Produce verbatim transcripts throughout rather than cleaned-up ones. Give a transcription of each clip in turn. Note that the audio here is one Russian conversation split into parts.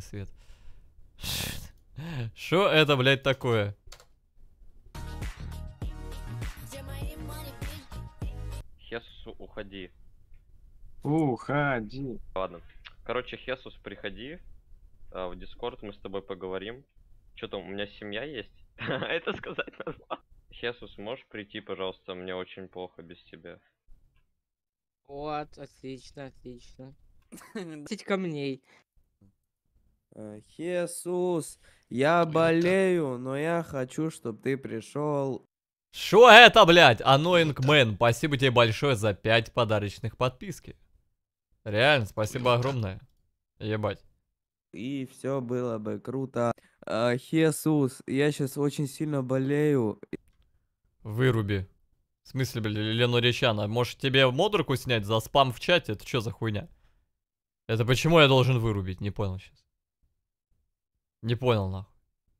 Свет. Что это, блядь, такое? Хесус, уходи. Уходи. Ладно. Короче, Хесус, приходи. А, в Дискорд мы с тобой поговорим. Что там, у меня семья есть? Это сказать назвал. Хесус, можешь прийти, пожалуйста? Мне очень плохо без тебя. Вот, отлично, отлично. десять камней. Хесус, я болею, но я хочу, чтобы ты пришел. Что это, блядь? Annoying Man. Спасибо тебе большое за пять подарочных подписки. Реально, спасибо огромное. Ебать. И все было бы круто. А, Хесус, я сейчас очень сильно болею. Выруби. В смысле, блядь, Лену Речана? Может тебе модерку снять за спам в чате? Это что за хуйня? Это почему я должен вырубить? Не понял сейчас. Не понял, нахуй.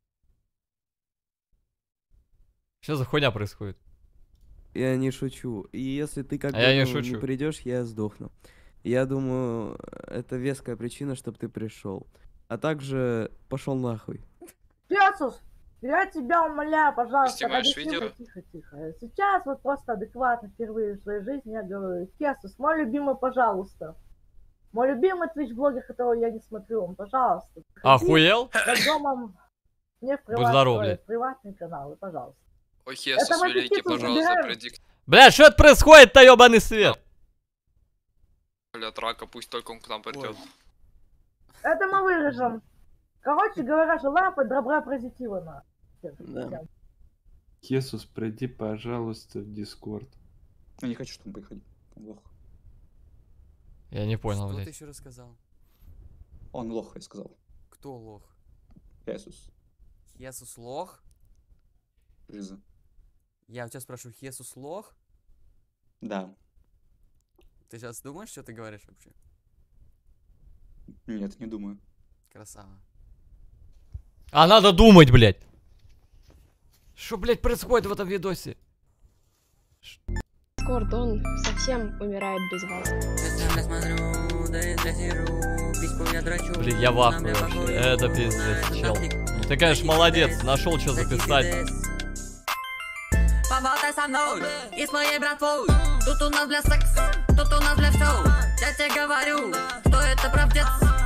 Что за хуйня происходит? Я не шучу. И если ты как А бы я не ну, шучу. не придешь, я сдохну. Я думаю, это веская причина, чтобы ты пришел. А также пошел нахуй. Хесус, я тебя умоляю, пожалуйста, Снимаешь подожди, видео? тихо, тихо. Сейчас вот просто адекватно впервые в своей жизни я говорю: Хесус, мой любимый, пожалуйста. Мой любимый твич-блогер, которого я не смотрю, он, пожалуйста. Охуел? С домом мне в, Будь приват... здоров, Ой, блядь. в приватный канал, пожалуйста. Ой, Хесус, мы великий, Хесус пожалуйста, забираем. пройди. Бля, что это происходит-то, ебаный свет? От рака, пусть только он к нам придет. Это мы вырежем. Короче говоря, желаю добра позитива на. Да. Хесус, пройди, пожалуйста, в Дискорд. Я не хочу, чтобы он приходил. Он лох. Я не понял, Что ты блядь. еще рассказал? Он лох, я сказал. Кто лох? Хесус. Хесус лох? Жиза. Я у тебя спрашиваю, Хесус лох? Да. Ты сейчас думаешь, что ты говоришь вообще? Нет, не думаю. Красава. А надо думать, блядь. Что, блядь, происходит в этом видосе? Дискорд, он совсем умирает без вас. Блин, я в ахуе вообще. Это пиздец, чел. Ты, конечно, молодец. Нашел, что записать. Поболтай со мной и с моей братвой. Тут у нас для секс, тут у нас для всё. Я тебе говорю, что это правдец.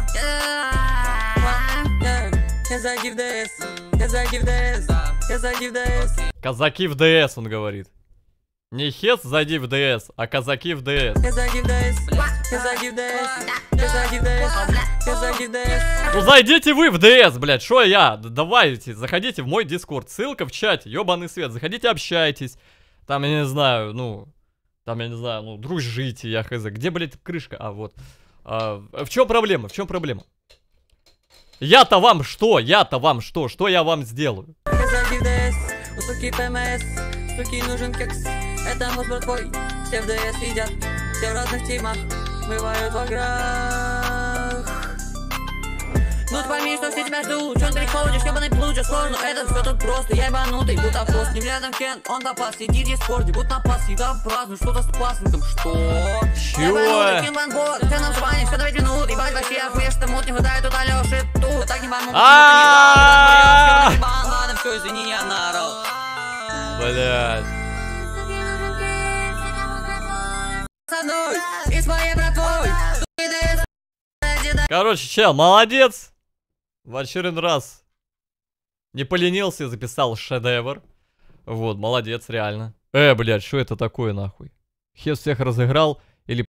Казаки в ДС, казаки в ДС, казаки в ДС. Казаки в ДС, он говорит. Не Хес, зайди в ДС, а казаки в ДС. Казаки в ДС, казаки в ДС, казаки в ДС, казаки в ДС. Ну зайдите вы в ДС, блядь, шо я? Д- Давайте, заходите в мой Дискорд, ссылка в чате, ёбаный свет. Заходите, общайтесь. Там, я не знаю, ну... Там, я не знаю, ну, дружите, я хз. Где, блядь, крышка? А, вот. А, в чем проблема? В чем проблема? Я-то вам что? Я-то вам что? Что я вам сделаю? Казаки в ДС, у суки ПМС, суки нужен кекс. Это мозг братвой, все в ДС сидят, все в разных тимах, бывают в играх. Ну ты пойми, что все тебя ждут, чё ты приходишь, ёбаный плут, сложно, это все тут просто, я ебанутый, будто хвост, не рядом кен, он запас, сиди в дискорде, будто на пас, еда празднует, что-то с пасынком, что? Чего? Ебанутый, кинбанбор, ты нам звонишь, все на пять минут, ебать вообще охуешь, ты мут, не хватает тут Алёши, тут, так не банут, А-а-а! ладно, все, извини, я наорал. Блядь. Короче, чел, молодец. В очередной раз не поленился и записал шедевр. Вот, молодец, реально. Э, блядь, что это такое, нахуй? Хес всех разыграл или